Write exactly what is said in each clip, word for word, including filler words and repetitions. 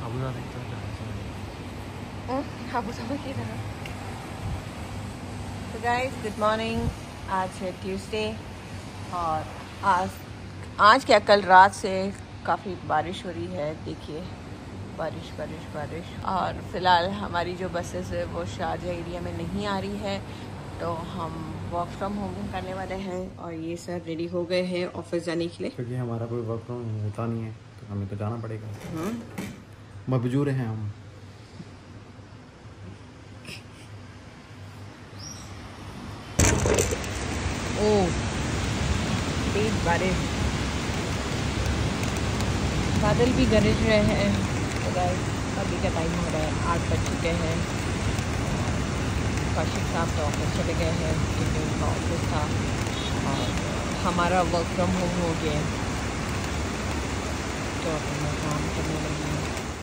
Abu Dhabi की तरह Abu Dhabi की तरह। तो गाइस गुड मॉर्निंग, आज है ट्यूसडे और आज आज क्या कल रात से काफ़ी बारिश हो रही है। देखिए बारिश बारिश बारिश। और फ़िलहाल हमारी जो बसेस है वो शारजा एरिया में नहीं आ रही है, तो हम वर्क फ्रॉम होम करने वाले हैं। और ये सब रेडी हो गए हैं ऑफिस जाने के लिए, क्योंकि हमारा कोई वर्क फ्रॉम होता नहीं है तो हमें तो जाना पड़ेगा। मजबूर हैं हम। ओ तेज बारिश, बादल भी गरज रहे हैं। तो गाइस अभी का टाइम हो रहा है, आठ बज चुके हैं। कौशिक साहब तो ऑफिस चले गए हैं क्योंकि उनका ऑफिस था और हमारा वर्क फ्रॉम होम हो गया, तो अब मैं काम करने लगी हूँ।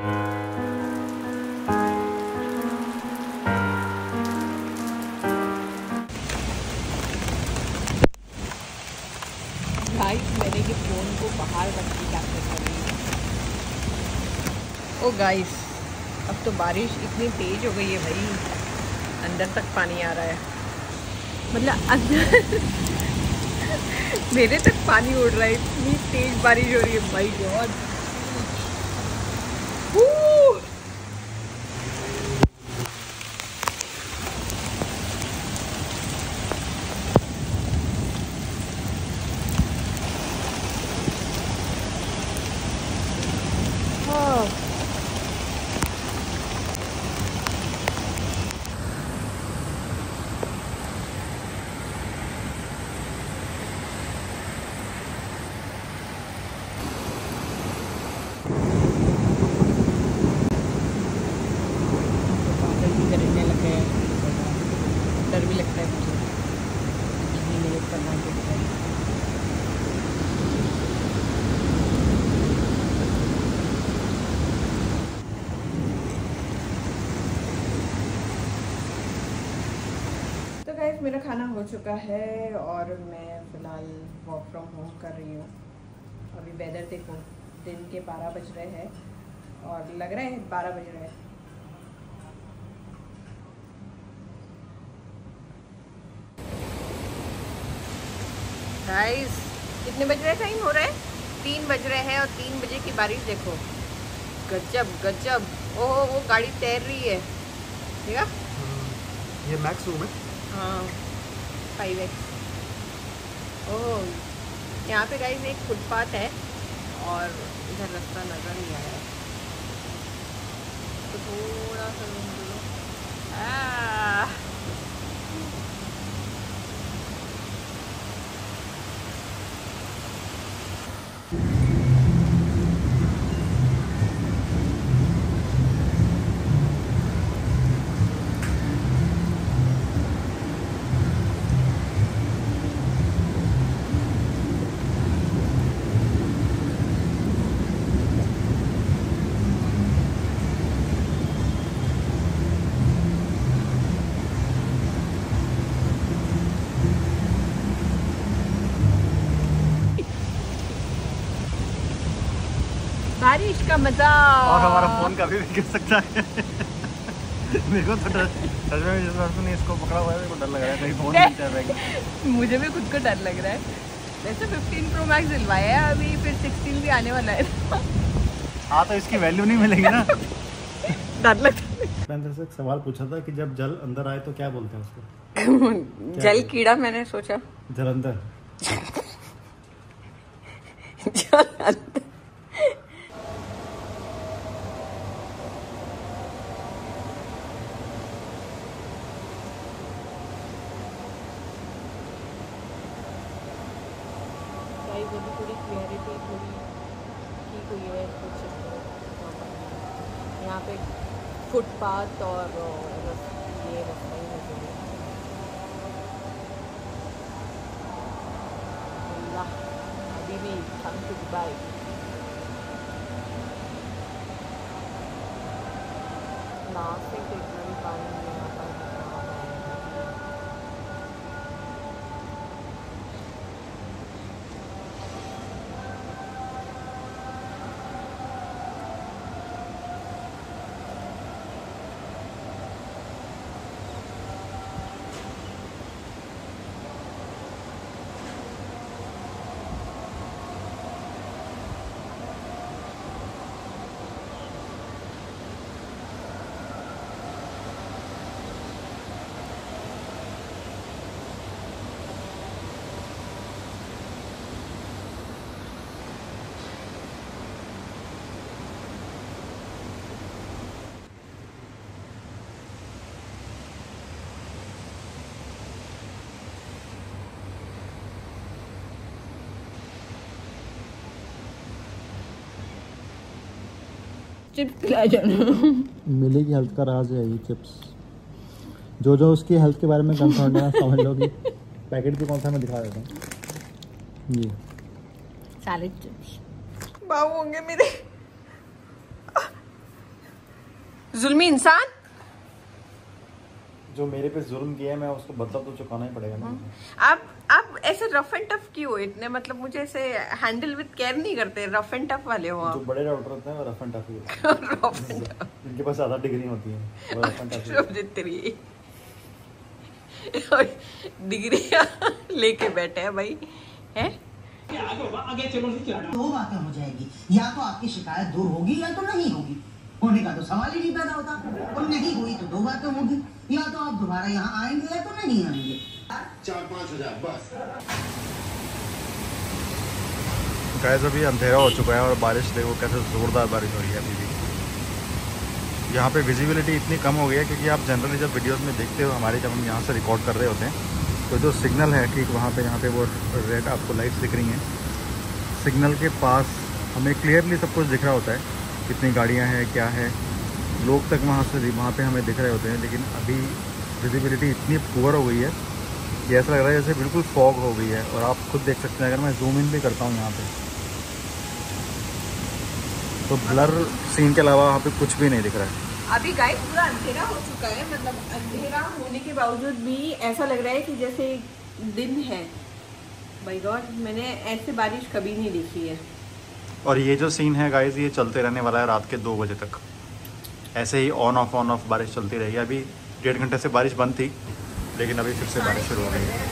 गाइस मैंने के फ़ोन को बाहर रख के कैप्चर कर रही हूँ। ओ गाइस अब तो बारिश इतनी तेज़ हो गई है भाई, अंदर तक पानी आ रहा है, मतलब अंदर मेरे तक पानी उड़ रहा है, इतनी तेज बारिश हो रही है भाई गॉड। डर भी लगता है मुझे, इतनी मेहनत करना पड़ता है। तो गाइस मेरा खाना हो चुका है और मैं फ़िलहाल वर्क फ्रॉम होम कर रही हूँ। अभी वेदर देखो, दिन के बारह बज रहे हैं और लग रहा है बारह बज रहे हैं। गाइस कितने बज रहे टाइम हो रहा है? तीन बज रहे हैं और तीन बजे की बारिश देखो, गजब गजब। ओह वो गाड़ी तैर रही है, ठीक है? ये मैक्स रूम है। हाँ फाइव एक्स। ओह यहाँ पे गाइस एक फुटपाथ है और इधर रास्ता नज़र नहीं आ रहा है, तो थोड़ा सा रूम लो। बारिश का मजा। और हमारा फोन कभी भी गिर सकता है। मेरे को तो डर सच में जिस बार तूने इसको पकड़ा हुआ है मेरे को डर लग रहा है कहीं फोन नहीं चल रहा है। मुझे भी खुद को डर लग रहा है। वैसे फिफ्टीन प्रो मैक्स दिलवाया है अभी, फिर सिक्सटीन भी आने वाला है। हाँ तो इसकी वैल्यू नहीं मिलेगी ना। डर लगता है। मैंने से एक सवाल पूछा था कि जब जल अंदर आए तो क्या बोलते हैं उसको? जल कीड़ा मैंने सोचा। जलंधर। जलंधर। अभी थोड़ी क्लियरिटी थोड़ी ठीक हुई है कुछ। यहाँ पे फुटपाथ और ये रास्ता ही है। अल्लाह अभी भी come to Dubai। लास्ट से इतना भी पानी नहीं आता है। चिप्स खिला जाना। मिली की हेल्थ का राज है ये चिप्स। जो जो उसकी हेल्थ के बारे में कंसर्न है समझ लो कि पैकेट भी कौन सा मैं दिखा देता हूँ। ये सैलेड चिप्स बाबू होंगे मेरे जुल्मी इंसान। जो मेरे पे जुल्म किया है मैं उसको बदला तो चुकाना ही पड़ेगा ना। आप आप ऐसे रफ एंड टफ क्यों इतने, मतलब मुझे ऐसे हैंडल विद केयर नहीं करते, रफ एंड टफ वाले हो आप। जो बड़े डॉक्टर होते हैं वो रफ एंड टफ ही होते हैं। इनके पास ज्यादा डिग्री होती है वो रफ एंड टफ ही। डिग्री लेके बैठे हैं भाई हैं। आगे चलो दो बातें हो जाएगी, या तो आपकी शिकायत दूर होगी या तो नहीं होगी। होने का तो सवाल ही नहीं पैदा होता, और नहीं हुई तो दो बातें होंगी, या तो आप दोबारा यहाँ आएंगे या तो नहीं आएंगे। चार पाँच हजार बस। गाइस अभी अंधेरा हो चुका है और बारिश देखो कैसे जोरदार बारिश हो रही है। अभी भी यहाँ पे विजिबिलिटी इतनी कम हो गई है क्योंकि आप जनरली जब वीडियोस में देखते हो हमारी, जब हम यहाँ से रिकॉर्ड कर रहे होते हैं तो जो सिग्नल है ठीक वहाँ पे जहाँ पे वो रेड आपको लाइट्स दिख रही हैं, सिग्नल के पास हमें क्लियरली सब कुछ दिख रहा होता है, कितनी गाड़ियाँ हैं क्या है, लोग तक वहाँ से वहाँ पे हमें दिख रहे होते हैं। लेकिन अभी विजिबिलिटी इतनी पुअर हो गई है कि ऐसा लग रहा है जैसे बिल्कुल फॉग हो गई है। और आप खुद देख सकते हैं, अगर मैं जूम इन भी करता हूँ यहाँ पे तो ब्लर सीन के अलावा वहाँ पे कुछ भी नहीं दिख रहा है। अभी गाइस पूरा अंधेरा हो चुका है, मतलब अंधेरा होने के बावजूद भी ऐसा लग रहा है कि जैसे दिन है। बाय गॉड, मैंने ऐसे बारिश कभी नहीं देखी है। और ये जो सीन है गाइस ये चलते रहने वाला है रात के दो बजे तक। ऐसे ही ऑन ऑफ ऑन ऑफ बारिश चलती रहेगी। अभी डेढ़ घंटे से बारिश बंद थी लेकिन अभी फिर से बारिश शुरू हो गई है।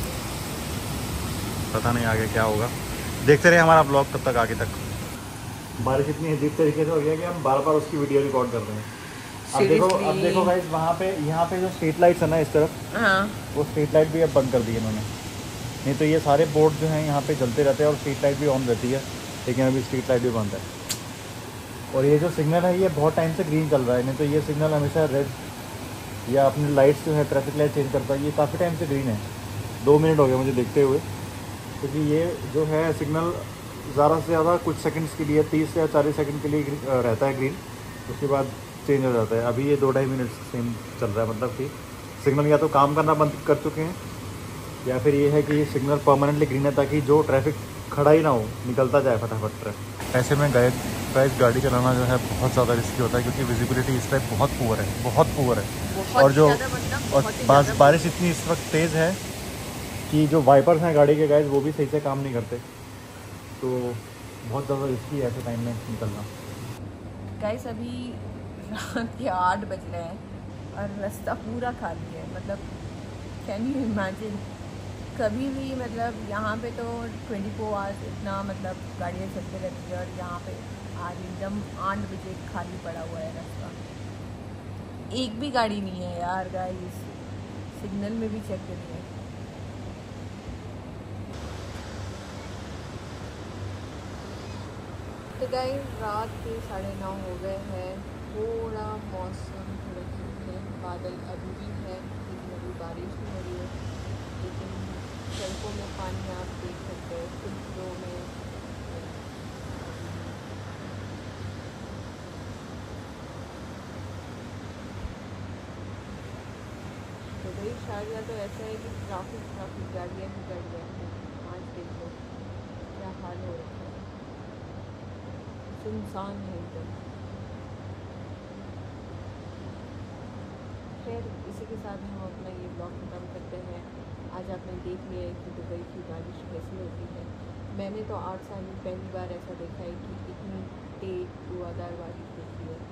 पता नहीं आगे क्या होगा, देखते रहे हमारा ब्लॉग तब तक आगे तक। बारिश इतनी अजीब तरीके से हो गया कि हम बार बार उसकी वीडियो रिकॉर्ड कर रहे हैं। अब देखो अब देखो गाइस वहाँ पे यहाँ पे जो स्ट्रीट लाइट्स है ना इस तरफ, हाँ। वो स्ट्रीट लाइट भी अब बंद कर दी है इन्होंने। नहीं तो ये सारे बोर्ड जो हैं यहाँ पे जलते रहते हैं और स्ट्रीट लाइट भी ऑन रहती है, लेकिन अभी स्ट्रीट लाइट भी बंद है। और ये जो सिग्नल है ये बहुत टाइम से ग्रीन चल रहा है, नहीं तो ये सिग्नल हमेशा रेड या अपनी लाइट्स जो है ट्रैफिक लाइट चेंज करता है, ये काफ़ी टाइम से ग्रीन है। दो मिनट हो गए मुझे देखते हुए, क्योंकि ये जो है सिग्नल ज़्यादा से ज़्यादा कुछ सेकंड्स के लिए, तीस या चालीस सेकंड के लिए रहता है ग्रीन, उसके बाद चेंज हो जाता है। अभी ये दो ढाई मिनट सेम चल रहा है, मतलब कि सिग्नल या तो काम करना बंद कर चुके हैं या फिर ये है कि ये सिग्नल परमानेंटली ग्रीन है ताकि जो ट्रैफिक खड़ा ही ना हो, निकलता जाए फटाफट ट्रैफिक। ऐसे में गए गाइस गाड़ी चलाना जो है बहुत ज़्यादा रिस्की होता है क्योंकि विजिबिलिटी इस टाइप बहुत पुअर है, बहुत पुअर है। और जो और बास, बारिश इतनी इस वक्त तेज़ है कि जो वाइपर्स हैं गाड़ी के गाइस वो भी सही से काम नहीं करते, तो बहुत ज़्यादा रिस्की है ऐसे टाइम में निकलना। गाइस अभी रात के आठ बज रहे हैं और रास्ता पूरा खाली है। मतलब कैन यू इमेजिन, कभी भी मतलब यहाँ पे तो ट्वेंटी फोर आवर्स इतना मतलब गाड़ियाँ चलते रहती है और यहाँ पे आज एकदम आठ बजे खाली पड़ा हुआ है रास्ता। एक भी गाड़ी नहीं है यार गाइस, सिग्नल में भी चेक करिए। तो गाइस रात के साढ़े नौ हो गए हैं, थोड़ा मौसम थोड़ा ठीक है, बादल अभी भी है लेकिन अभी बारिश नहीं हो रही है। लेकिन सड़कों में पानी आप देख सकते हैं, फिल्टरों में तो भाई शायद तो ऐसा है कि ट्रैफिक ट्रैफिक गाड़ियाँ ही गाड़ियाँ हैं। आज देखो क्या हाल हो रहा है, सुनसान है एकदम। खैर इसी के साथ हम अपना ये ब्लॉग खत्म करते हैं। आज आपने देख लिया है कि दुबई की बारिश कैसी होती है। मैंने तो आठ साल में पहली बार ऐसा देखा है कि इतनी तेज धुआंधार बारिश होती है।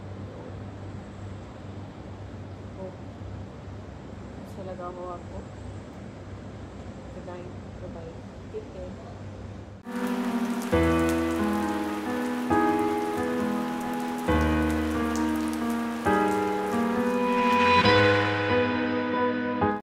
तो अच्छा लगा हो आपको। Good night, bye.